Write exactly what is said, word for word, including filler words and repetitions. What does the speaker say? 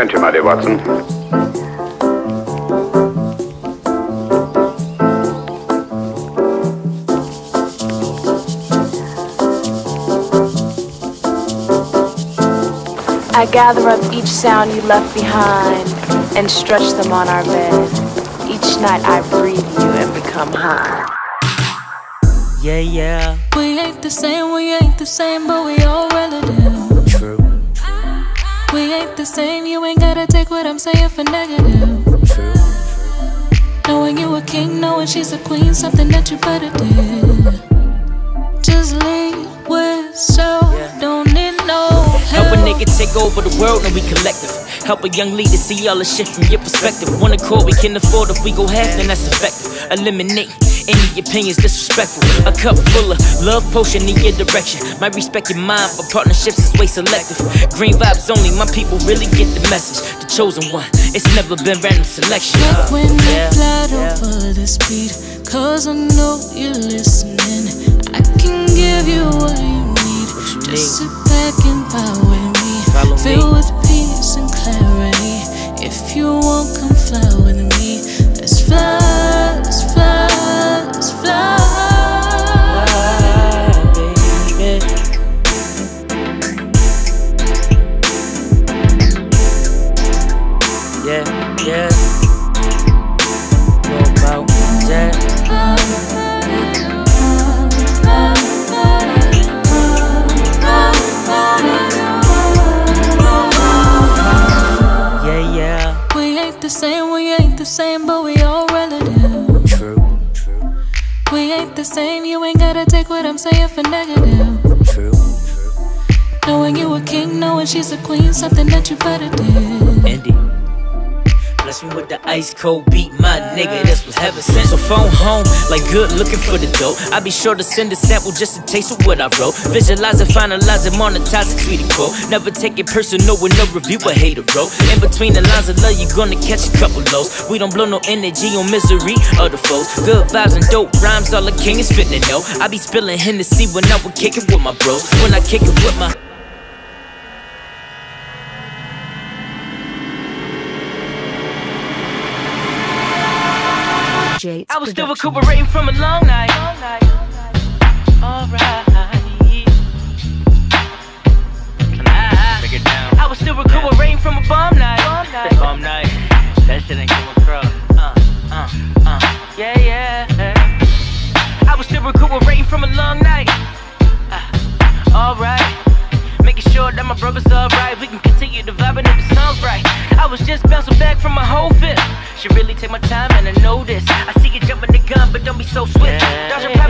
complimentary, my dear Watson. I gather up each sound you left behind and stretch them on our bed. Each night I breathe you and become high. Yeah, yeah. We ain't the same, we ain't the same, but we all relative. True. We ain't the same, you ain't gotta take what I'm saying for negative. True. Knowing you a king, knowing she's a queen, something that you better do. Just leave with self, yeah. Don't need no help. Help a nigga take over the world and we collective. Help a young leader see all the shit from your perspective. One accord we can afford, if we go half then that's effective. Eliminate any opinions disrespectful. A cup full of love potion in your direction. Might respect your mind, but partnerships is way selective. Green vibes only, my people really get the message. The chosen one, it's never been random selection. Like when yeah, I glide yeah. over this beat, cause I know you're listening. I can give you what you need. What you Just need. sit back and vibe with me. Follow Filled me. with peace and clarity. If you won't come fly with me, let's fly, let's fly, let's fly. Baby. Yeah, yeah. Go about that. Yeah, yeah. We ain't the same, we ain't the same, but we all relative. True, true, We ain't the same, you ain't gotta take what I'm saying for negative. true, true. Knowing you a king, knowing she's a queen, something that you better do. Indy. Bless me with the ice cold beat, my nigga, this was heaven sent. So phone home, like good looking for the dope. I be sure to send a sample just to taste of what I wrote. Visualize it, finalize it, monetize it, tweet it quote. Never take it personal with no review, a hater wrote. In between the lines of love, you gonna catch a couple lows. We don't blow no energy on misery or the foes. Good vibes and dope rhymes, all the king is fitting to know. I be spilling Hennessy when I would kick it with my bros. When I kick it with my Jade's I was still production. recuperating from a long night. Alright. Break it down. I was still recuperating from a bomb night. Bomb night. That shit ain't come across. Uh, uh, uh. Yeah, yeah. I was still recuperating from a long night. Uh, Alright. Making sure that my brother's alright. We can continue to vibe and if the song's right. I was just bouncing back from my whole fifth. Should really take my time and I know this. I see you jumping the gun, but don't be so swift. Dodge your